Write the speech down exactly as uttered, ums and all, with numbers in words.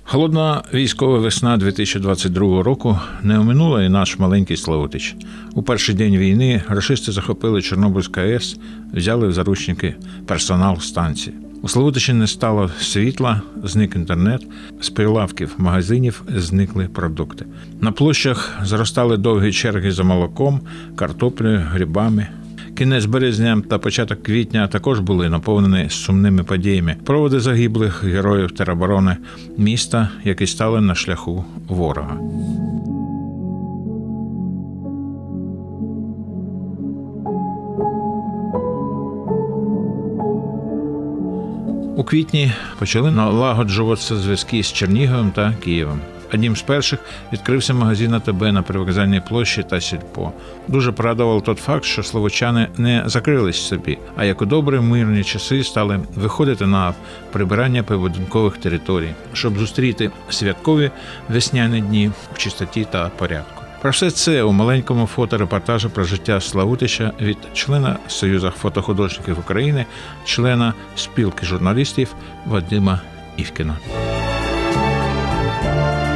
Холодна військова весна дві тисячі двадцять другого року не оминула і наш маленький Славутич. У перший день війни рашисти захопили Чорнобильську АЕС, взяли в заручники персонал станції. У Славутичі не стало світла, зник інтернет, з прилавків магазинів зникли продукти. На площах зростали довгі черги за молоком, картоплею, грибами. Кінець березня та початок квітня також були наповнені сумними подіями. Проводи загиблих героїв тероборони міста, які стали на шляху ворога. У квітні почали налагоджуватися зв'язки з Черніговом та Києвом. Одним з перших відкрився магазин АТБ на Привокзальній площі та Сільпо. Дуже порадував той факт, що словочани не закрились собі, а як у добрі мирні часи стали виходити на прибирання прибудинкових територій, щоб зустріти святкові весняні дні в чистоті та порядку. Про все це у маленькому фоторепортажі про життя Славутича від члена Союзу фотохудожників України, члена спілки журналістів Вадима Івкіна.